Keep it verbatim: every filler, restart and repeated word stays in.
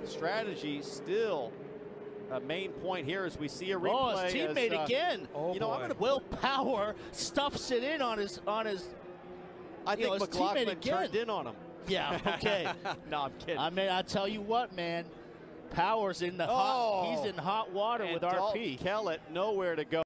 strategy still a main point here as we see a replay. Oh, his teammate as, uh, again. Oh, you know, boy. I'm gonna, Will Power stuffs it in on his on his. I think know, his McLaughlin teammate turned again. in on him. Yeah. Okay. No, I'm kidding. I mean, I tell you what, man. Power's in the Oh. hot. He's in hot water and with R P. Dalton Kellett nowhere to go.